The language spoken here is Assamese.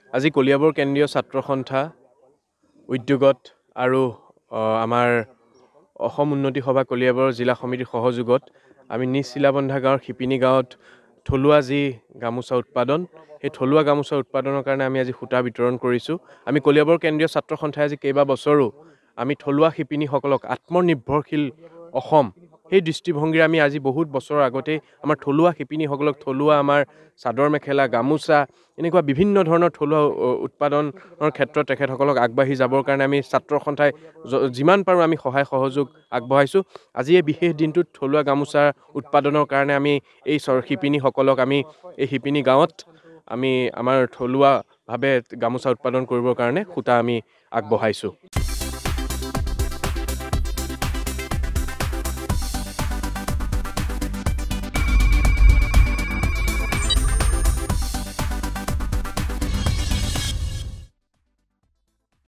আজি কলিয়াবৰ কেন্দ্ৰীয় ছাত্ৰ সন্থা উদ্যোগত আৰু আমাৰ অসম উন্নতি সভা কলিয়াবৰ জিলা সমিতিৰ সহযোগত আমি নিজ চিলাবন্ধা গাঁৱৰ শিপিনী গাঁৱত থলুৱা যি গামোচা উৎপাদন সেই থলুৱা গামোচা উৎপাদনৰ কাৰণে আমি আজি সূতা বিতৰণ কৰিছোঁ। আমি কলিয়াবৰ কেন্দ্ৰীয় ছাত্ৰ সন্থাই আজি কেইবাবছৰো আমি থলুৱা শিপিনীসকলক আত্মনিৰ্ভৰশীল অসম সেই দৃষ্টিভংগীৰে আমি আজি বহুত বছৰৰ আগতেই আমাৰ থলুৱা শিপিনীসকলক থলুৱা আমাৰ চাদৰ মেখেলা গামোচা এনেকুৱা বিভিন্ন ধৰণৰ থলুৱা উৎপাদনৰ ক্ষেত্ৰত তেখেতসকলক আগবাঢ়ি যাবৰ কাৰণে আমি ছাত্ৰ সন্থাই যিমান পাৰোঁ আমি সহায় সহযোগ আগবঢ়াইছোঁ। আজি এই বিশেষ দিনটোত থলুৱা গামোচা উৎপাদনৰ কাৰণে আমি এই শিপিনীসকলক আমি এই শিপিনী গাঁৱত আমি আমাৰ থলুৱাভাৱে গামোচা উৎপাদন কৰিবৰ কাৰণে সূতা আমি আগবঢ়াইছোঁ।